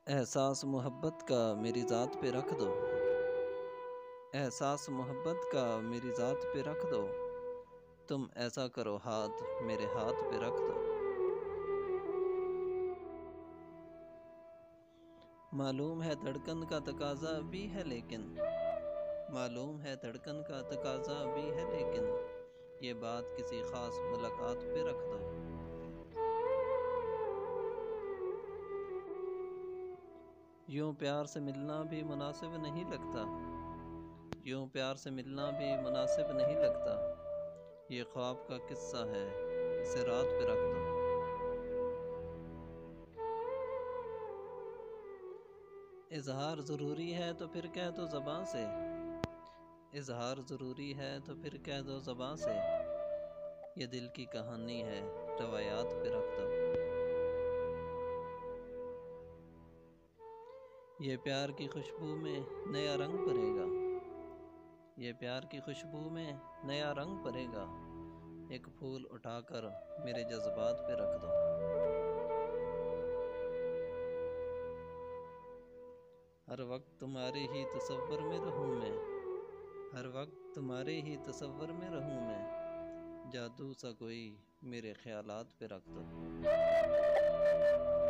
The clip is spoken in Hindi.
एहसास मोहब्बत का मेरी ज़ात पे रख दो। एहसास मोहब्बत का मेरी ज़ात पे रख दो। तुम ऐसा करो हाथ मेरे हाथ पे रख दो। मालूम है धड़कन का तकाज़ा भी है लेकिन मालूम है धड़कन का तकाज़ा भी है लेकिन ये बात किसी ख़ास मुलाकात पे रख दो। यूँ प्यार से मिलना भी मुनासिब नहीं लगता। यूँ प्यार से मिलना भी मुनासिब नहीं लगता। ये ख्वाब का किस्सा है, इसे रात पे रख दो। इज़हार ज़रूरी है तो फिर कह दो ज़बां से। इज़हार ज़रूरी है तो फिर कह दो ज़बां से। ये दिल की कहानी है, रवायात पे रख दो। ये प्यार की खुशबू में नया रंग भरेगा। ये प्यार की खुशबू में नया रंग भरेगा। एक फूल उठाकर मेरे जज्बात पे रख दो। हर वक्त तुम्हारे ही तसव्वुर में रहूँ मैं। हर वक्त तुम्हारे ही तसव्वुर में रहूँ मैं। जादू सा कोई मेरे ख्यालात पे रख दो।